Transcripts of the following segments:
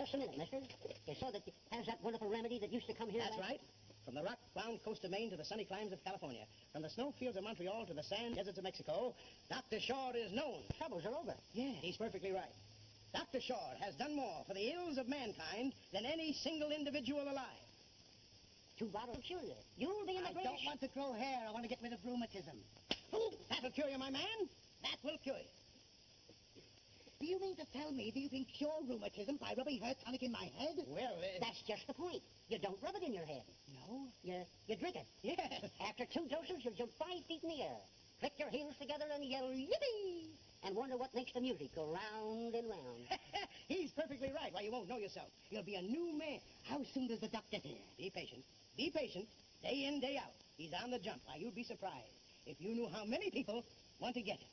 just a minute, mister. You saw that has that wonderful remedy that used to come here? That's right. From the rock-bound coast of Maine to the sunny climes of California, from the snowfields of Montreal to the sand deserts of Mexico, Dr. Shore is known. Troubles are over. Yeah, he's perfectly right. Dr. Shore has done more for the ills of mankind than any single individual alive. 2 bottles cure you. You'll be in the I don't want to grow hair. I want to get rid of rheumatism. Oh, that'll cure you, my man. That will cure you. Do you mean to tell me that you can cure rheumatism by rubbing hair tonic in my head? Well, That's just the point. You don't rub it in your head. No. You drink it. Yes. After 2 doses, you'll jump 5 feet in the air. Click your heels together and yell, yippee! And wonder what makes the music go round and round. He's perfectly right. Why, you won't know yourself. You'll be a new man. How soon does the doctor here? Be patient. Be patient. Day in, day out. He's on the jump. Why, you'd be surprised if you knew how many people want to get him.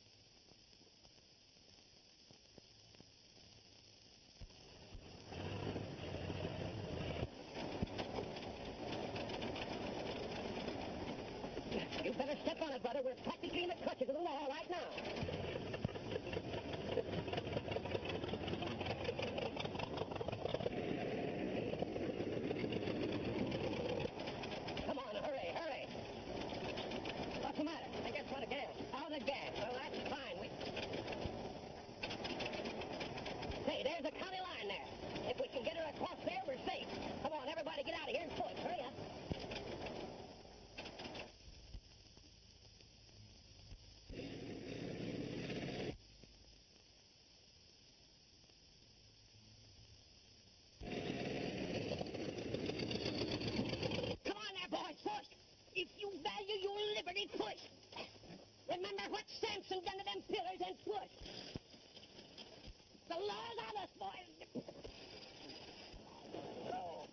You better step on it, brother. We're practically in the clutches of the law right now. Come on, hurry, hurry. What's the matter? I guess out of gas. Out of gas. Well, that's fine. Hey, there's the county line there. If we can get her across there, we're safe. Come on, everybody get out of here and push. Hurry up. Push! Remember what Samson done to them pillars and push! The law's on us, boys! Oh.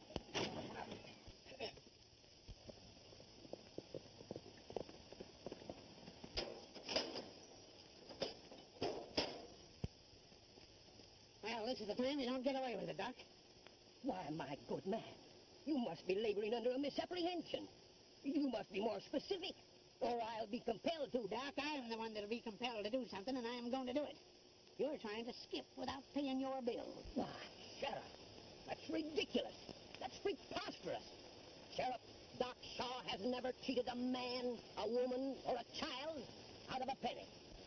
Well, this is the time you don't get away with it, Doc. Why, my good man, you must be laboring under a misapprehension. You must be more specific, or I'll be compelled to. Doc, I am the one that'll be compelled to do something, and I am going to do it. You're trying to skip without paying your bills. Why, Sheriff, that's ridiculous. That's preposterous. Sheriff, Doc Shaw has never cheated a man, a woman, or a child out of a penny.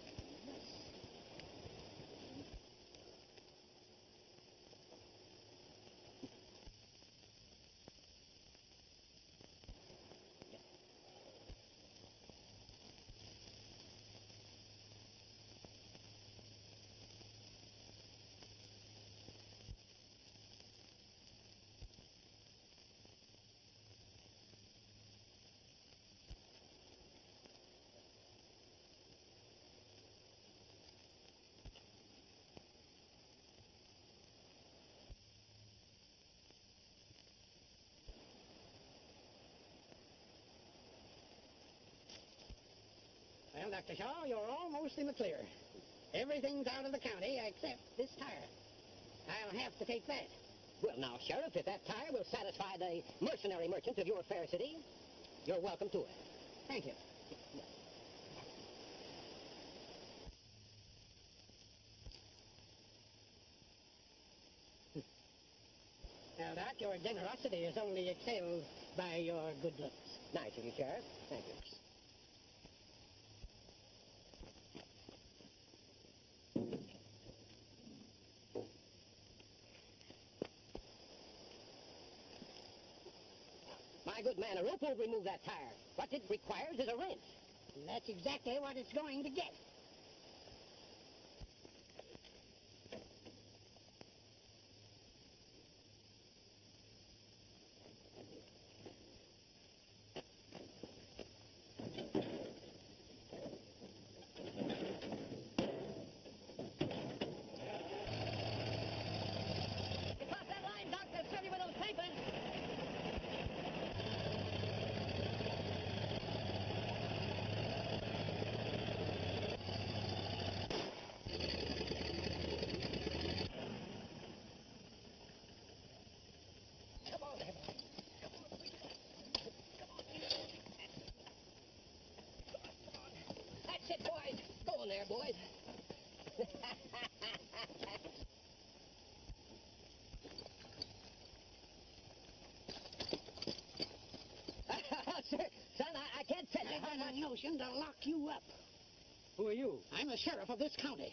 Well, Dr. Shaw, you're almost in the clear. Everything's out of the county except this tire. I'll have to take that. Well, now, Sheriff, if that tire will satisfy the mercenary merchants of your fair city, you're welcome to it. Thank you. Well, Doc, your generosity is only excelled by your good looks. Nice of you, Sheriff. Thank you. My good man, a rope won't remove that tire. What it requires is a wrench. And that's exactly what it's going to get. Across that line, Doctor, serve you with those papers. Come on there. Come on, please. Come on. Come on. That's it, boys. Go on there, boys. motion to lock you up. Who are you? I'm the sheriff of this county.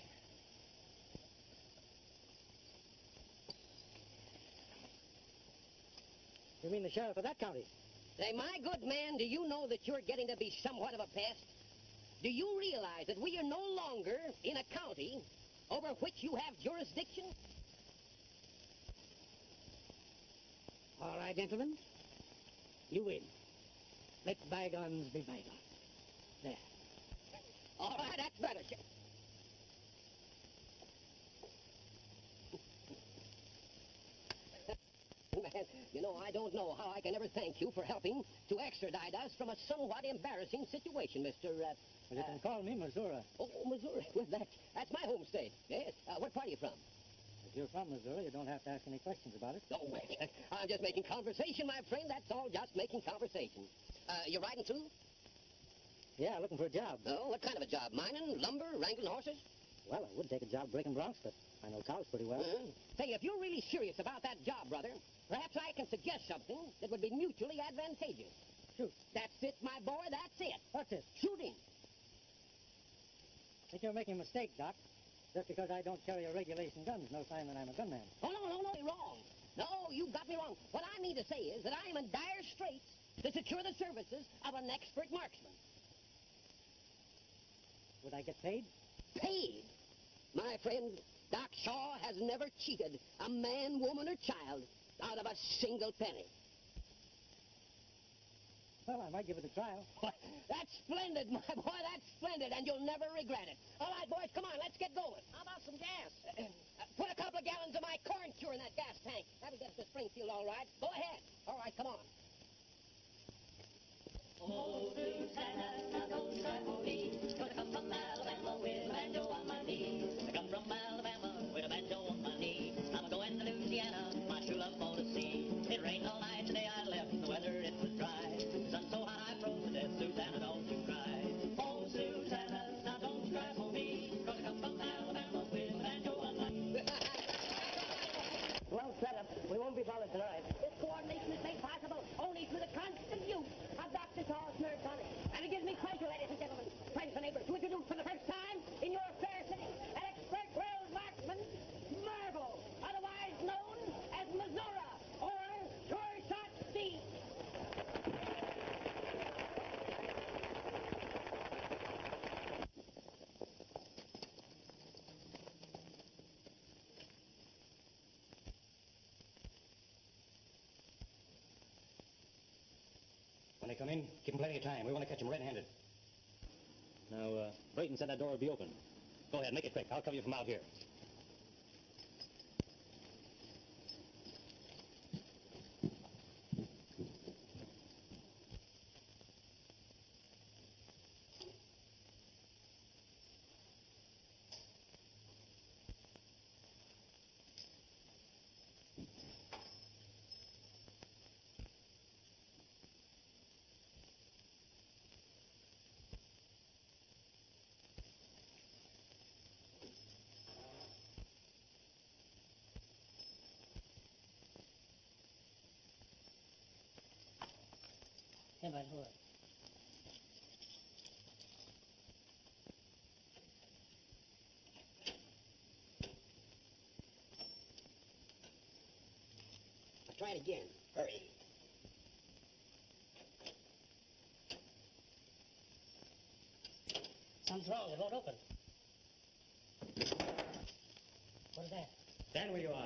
You mean the sheriff of that county? Say, my good man, do you know that you're getting to be somewhat of a pest? Do you realize that we are no longer in a county over which you have jurisdiction? All right, gentlemen. You win. Let bygones be bygones. There. All right, that's better. Man, you know, I don't know how I can ever thank you for helping to extradite us from a somewhat embarrassing situation, Mr. Well, you can call me Missouri. Oh, Missouri. Well, that's my home state. Yes. What part are you from? If you're from Missouri, you don't have to ask any questions about it. No, I'm just making conversation, my friend. That's all, just making conversation. You riding through? Yeah, looking for a job. Oh, what kind of a job? Mining, lumber, wrangling horses? Well, I would take a job breaking broncs, but I know cows pretty well. Say, if you're really serious about that job, brother, perhaps I can suggest something that would be mutually advantageous. Shoot. That's it, my boy, that's it. What's this? Shooting. I think you're making a mistake, Doc. Just because I don't carry a regulation gun is no sign that I'm a gunman. Oh, no, you're wrong. No, you got me wrong. What I mean to say is that I am in dire straits to secure the services of an expert marksman. Would I get paid? Paid? My friend, Doc Shaw has never cheated a man, woman, or child out of a single penny. Well, I might give it a trial. That's splendid, my boy, that's splendid, and you'll never regret it. All right, boys, come on, let's get going. How about some gas? Put a couple of gallons of my corn cure in that gas tank. That'll get us to Springfield, all right. Go ahead. All right, come on. Oh, Susanna, now don't cry for me. Gonna come from Alabama with a banjo on my knee. I come from Alabama with a banjo on my knee. I'm going to Louisiana, my true love for to see. It rained all night today I left, the weather it was dry. The sun so hot I froze to death, Susanna, don't you cry. Oh, Susanna, now don't cry for me. Gonna come from Alabama with a banjo on my knee. Well set up. We won't be bothered tonight. This coordination is made possible only through the constant use of Dr. Shaw's nerve tonic. And it gives me pleasure, ladies and gentlemen, friends and neighbors, to introduce for the first time in your fair city an expert world marksman, Marvel, otherwise known as Missouri, or Sure Shot Steve. When they come in, give them plenty of time. We want to catch them red-handed. Now, Brayton said that door would be open. Go ahead, make it quick. I'll cover you from out here. Come on, hold on. Let's try it again. Hurry. Something's wrong. It won't open. What is that? Stand where you are.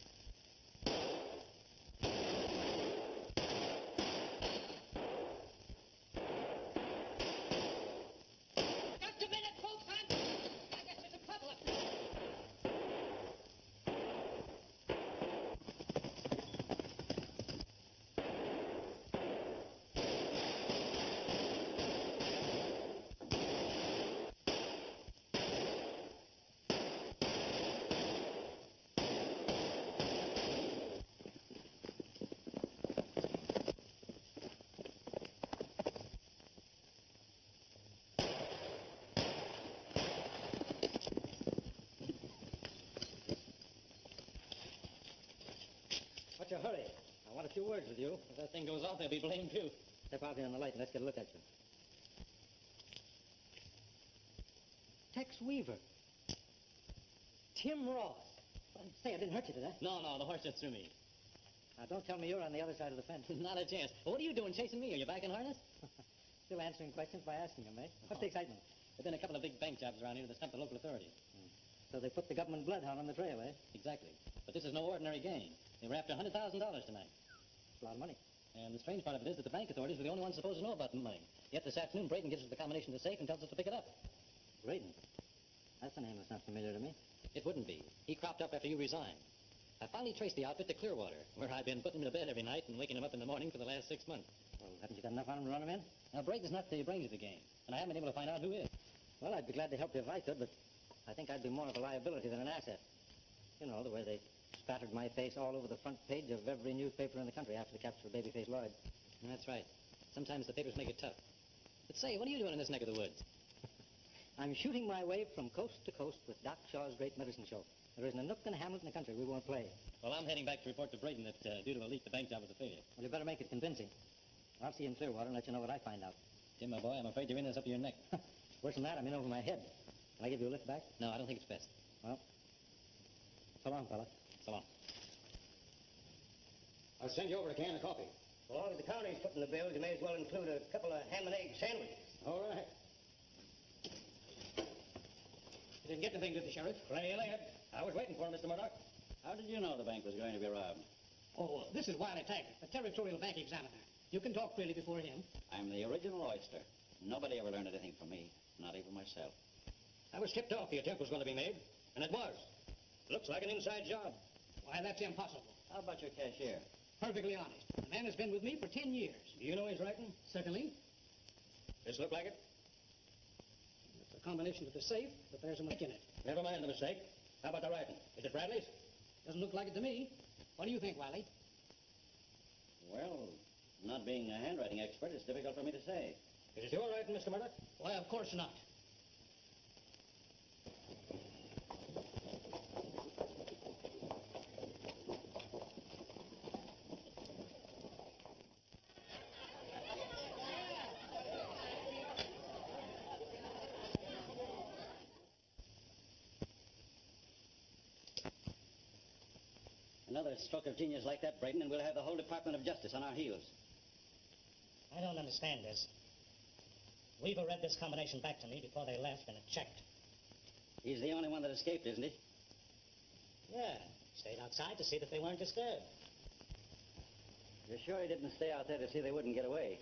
Just a minute, folks. I guess there's a trouble up there. What's your hurry? I want a few words with you. If that thing goes off, they'll be blamed too. Step out here in the light and let's get a look at you. Tex Weaver. Tim Ross. Well, say, I didn't hurt you, did I? No, the horse just threw me. Now, don't tell me you're on the other side of the fence. Not a chance. Well, what are you doing chasing me? Are you back in harness? Still answering questions by asking them, eh? What's the excitement? There've been a couple of big bank jobs around here that stumped the local authorities. So they put the government bloodhound on the trail, eh? Exactly. But this is no ordinary game. They were after $100,000 tonight. It's a lot of money. And the strange part of it is that the bank authorities were the only ones supposed to know about the money. Yet this afternoon, Brayton gives us the combination to the safe and tells us to pick it up. Brayton? That's a name that's not familiar to me. It wouldn't be. He cropped up after you resigned. I finally traced the outfit to Clearwater, where I've been putting him to bed every night and waking him up in the morning for the last 6 months. Well, haven't you got enough on him to run him in? Now, Brayton's not the brains of the game, and I haven't been able to find out who is. Well, I'd be glad to help you if I could, but I think I'd be more of a liability than an asset. You know, the way they spattered my face all over the front page of every newspaper in the country after the capture of Babyface Lloyd. That's right. Sometimes the papers make it tough. But say, what are you doing in this neck of the woods? I'm shooting my way from coast to coast with Doc Shaw's Great Medicine Show. There isn't a nook and a hamlet in the country we won't play. Well, I'm heading back to report to Brayton that due to a leak, the bank job was a failure. Well, you better make it convincing. I'll see you in Clearwater and let you know what I find out. Tim, my boy, I'm afraid you're in this up to your neck. Worse than that, I'm in over my head. Can I give you a lift back? No, I don't think it's best. Well, so long, fella. So long. I'll send you over a can of coffee. So long as the county's putting the bills, you may as well include a couple of ham and egg sandwiches. All right. You didn't get anything, did the Sheriff? Plenty late. I was waiting for him, Mr. Murdoch. How did you know the bank was going to be robbed? Oh, this is Wiley Taggart, the Territorial Bank Examiner. You can talk freely before him. I'm the original oyster. Nobody ever learned anything from me, not even myself. I was tipped off the attempt was going to be made, and it was. Looks like an inside job. Why, that's impossible. How about your cashier? Perfectly honest. The man has been with me for 10 years. Do you know his writing? Certainly. This look like it? It's a combination with the safe, but there's a mistake in it. Never mind the mistake. How about the writing? Is it Bradley's? Doesn't look like it to me. What do you think, Wiley? Well, not being a handwriting expert, it's difficult for me to say. Is it your writing, Mr. Murdoch? Why, of course not. Another stroke of genius like that, Brayton, and we'll have the whole Department of Justice on our heels. I don't understand this. Weaver read this combination back to me before they left, and it checked. He's the only one that escaped, isn't he? Yeah, stayed outside to see that they weren't disturbed. You're sure he didn't stay out there to see they wouldn't get away?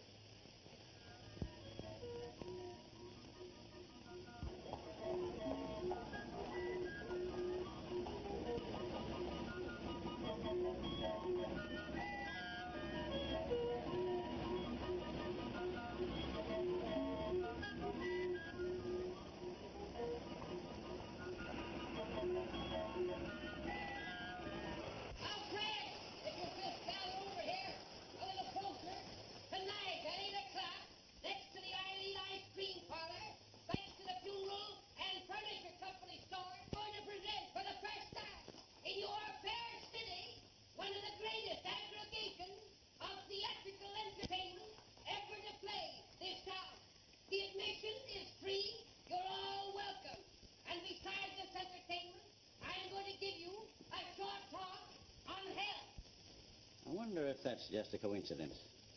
I wonder if that's just a coincidence.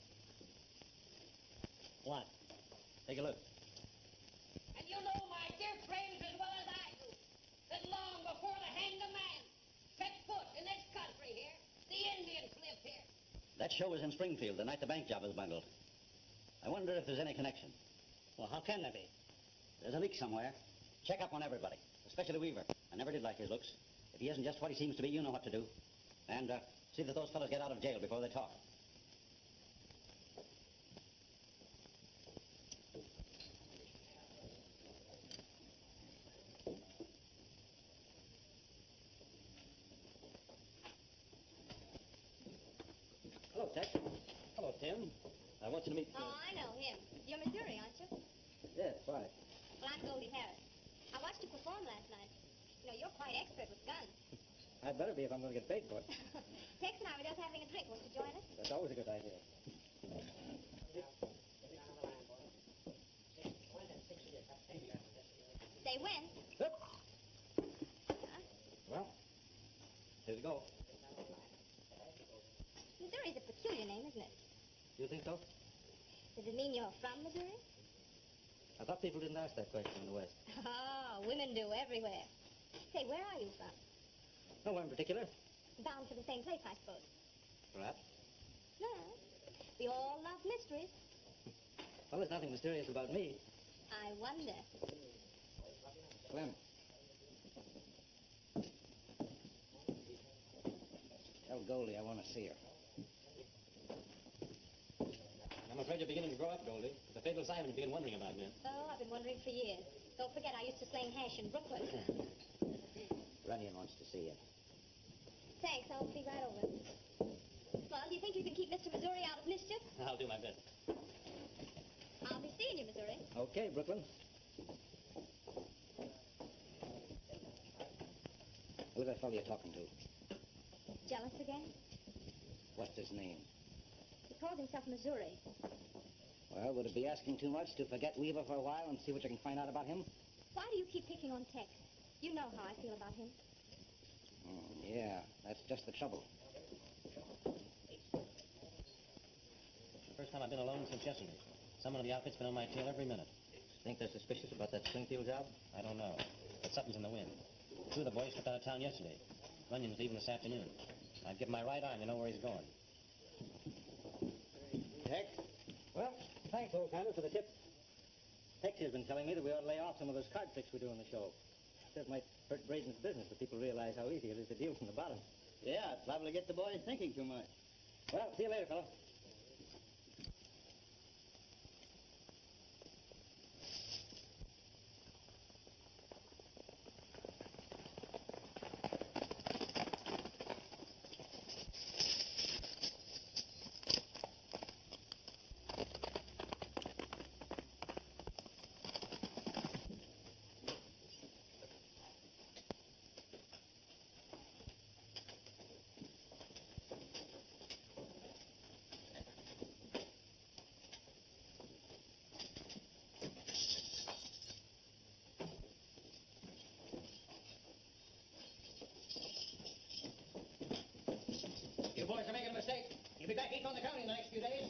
What? Take a look. And you know, my dear friends, as well as I do, that long before the hanged man set foot in this country here, the Indians lived here. That show was in Springfield the night the bank job was bundled. I wonder if there's any connection. Well, how can there be? There's a leak somewhere. Check up on everybody, especially Weaver. I never did like his looks. If he isn't just what he seems to be, you know what to do. And see that those fellows get out of jail before they talk. Hello, Tex. Hello, Tim. I want you to meet... Oh, I know him. You're Missouri, aren't you? Yes, why? Well, I'm Goldie Harris. I watched you perform last night. You know, you're quite expert with guns. I'd better be if I'm going to get paid for it. Tex and I were just having a drink. Won't you join us? That's always a good idea. They went. Here we go. Missouri's a peculiar name, isn't it? Do you think so? Does it mean you're from Missouri? I thought people didn't ask that question in the West. Oh, women do everywhere. Say, where are you from? Nowhere in particular. Bound for the same place, I suppose. Perhaps. No. We all love mysteries. Well, there's nothing mysterious about me. I wonder. Slim. Tell Goldie I want to see her. I'm afraid you're beginning to grow up, Goldie. The fatal Simon you've been wondering about, man. Oh, I've been wondering for years. Don't forget, I used to sling hash in Brooklyn. Runyon wants to see you. Thanks, I'll be right over. Well, do you think you can keep Mr. Missouri out of mischief? I'll do my best. I'll be seeing you, Missouri. Okay, Brooklyn. Who's that fellow you're talking to? Jealous again? What's his name? He calls himself Missouri. Well, would it be asking too much to forget Weaver for a while and see what you can find out about him? Why do you keep picking on Tex? You know how I feel about him. Yeah, that's just the trouble. First time I've been alone since yesterday. Someone in the outfit's been on my tail every minute. Think they're suspicious about that Springfield job? I don't know, but something's in the wind. Two of the boys stepped out of town yesterday. Runyon's leaving this afternoon. I'd give my right arm to know where he's going. Tex? Well, thanks, old timer, for the tip. Tex has been telling me that we ought to lay off some of those card tricks we do on the show. Says it might hurt Braden's business if people realize how easy it is to deal from the bottom. Yeah, it'd probably get the boys thinking too much. Well, see you later, fella. You boys are making a mistake. You'll be back eating on the county in the next few days.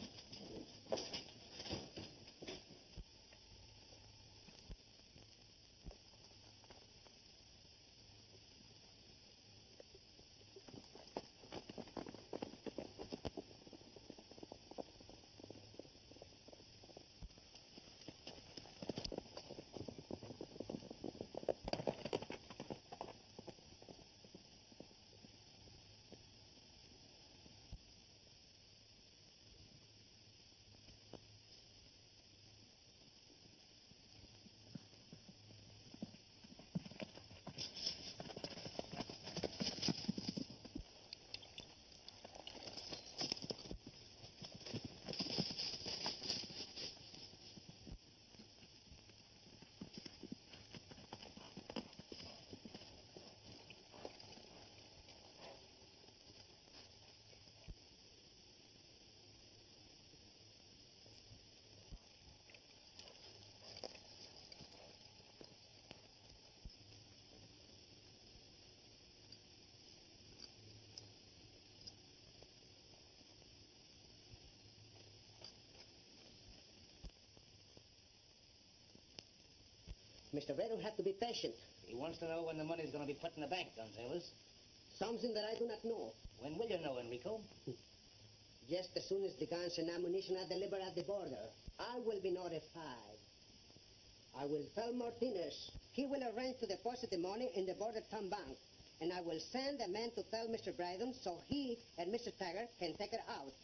Mr. Braden have to be patient. He wants to know when the money's going to be put in the bank, Gonzales. Something that I do not know. When will you know, Enrico? Just as soon as the guns and ammunition are delivered at the border, I will be notified. I will tell Martinez. He will arrange to deposit the money in the border town bank. And I will send a man to tell Mr. Braden so he and Mr. Taggart can take it out.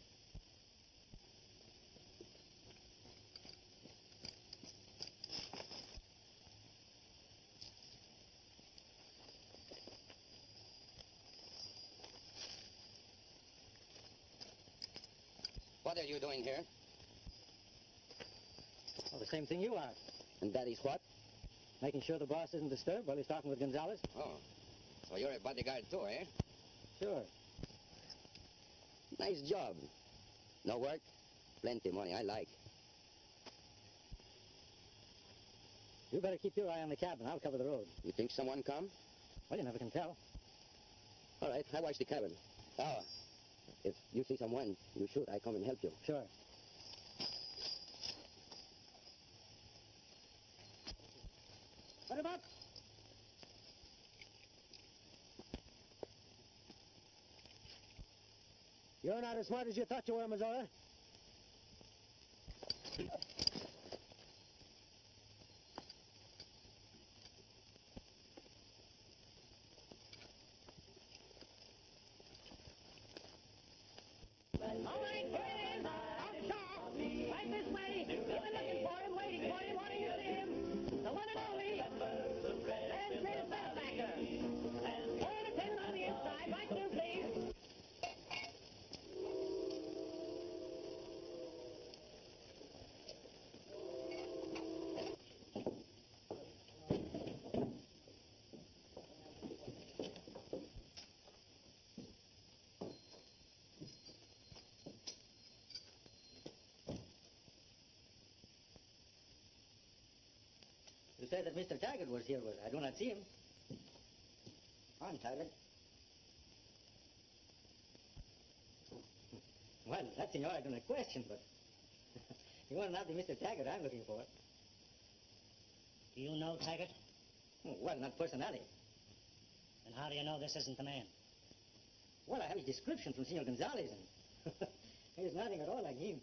What are you doing here? Well, the same thing you are. And that is what? Making sure the boss isn't disturbed while he's talking with Gonzales. Oh, so you're a bodyguard too, eh? Sure. Nice job. No work, plenty money. I like. You better keep your eye on the cabin. I'll cover the road. You think someone come? Well, you never can tell. All right, I watch the cabin. Oh. If you see someone, you shoot. I come and help you. Sure. Put him up. You're not as smart as you thought you were, Missouri. All right, here it is. Offshore. Right this way. You've been looking for him, waiting for him, wanting to see him. The one and only. And Chris Bettbacker. And attendant on the inside. Right through, please. You said that Mr. Taggart was here, but I do not see him. I'm Taggart. Well, that, senor, I do not question, but you are not the Mr. Taggart I'm looking for. Do you know Taggart? Well, not personally. And how do you know this isn't the man? Well, I have his description from Senor Gonzalez, and he is nothing at all like him.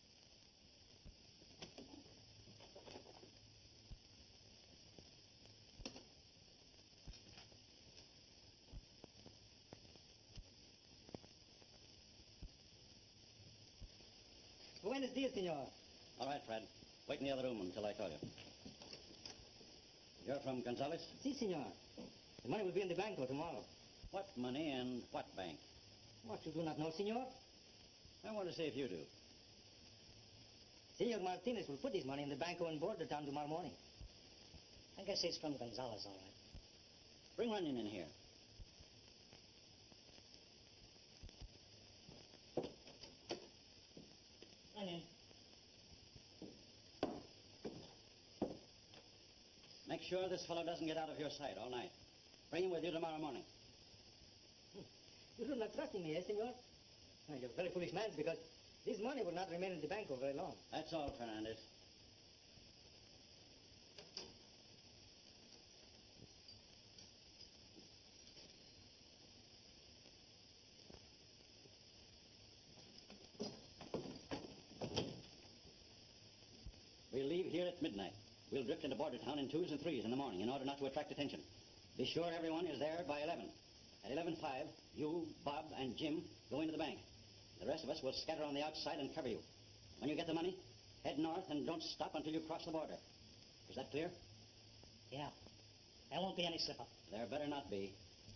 Buenos dias, senor. All right, Fred. Wait in the other room until I call you. You're from Gonzales? Si, senor. The money will be in the bank tomorrow. What money and what bank? What, you do not know, senor? I want to see if you do. Senor Martinez will put his money in the banco in Bordertown tomorrow morning. I guess he's from Gonzales, all right. Bring Runyon in here. Runyon. Make sure this fellow doesn't get out of your sight all night. Bring him with you tomorrow morning. You do not trust in me, eh, senor? You're a very foolish man, because this money will not remain in the bank for very long. That's all, Fernandez. We'll leave here at midnight. We'll drift into Bordertown in 2s and 3s in the morning in order not to attract attention. Be sure everyone is there by 11. At 11:05, you, Bob, and Jim go into the bank. The rest of us will scatter on the outside and cover you. When you get the money, head north and don't stop until you cross the border. Is that clear? Yeah. There won't be any slip-up. There better not be.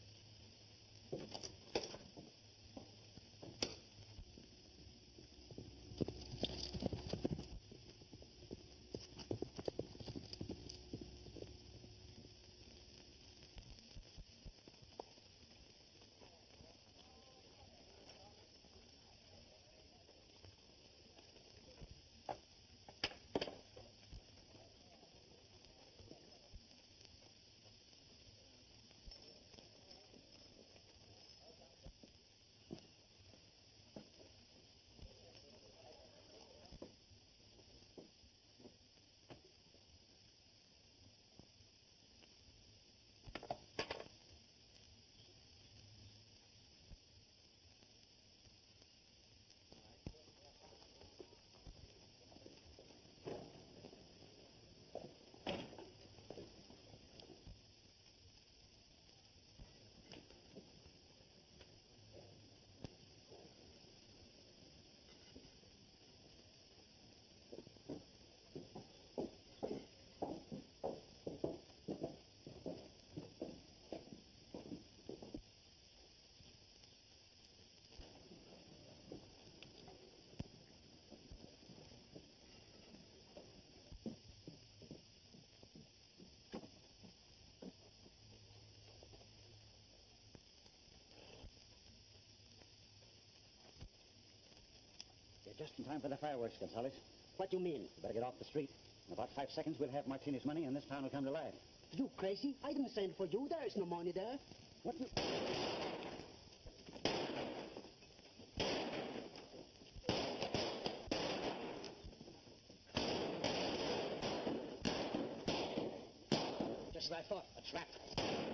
You're just in time for the fireworks, Gonzales. What do you mean? You better get off the street. In about 5 seconds, we'll have Martinez money, and this town will come to life. You crazy? I didn't send for you. There is no money there. What you... Just as I thought. A trap.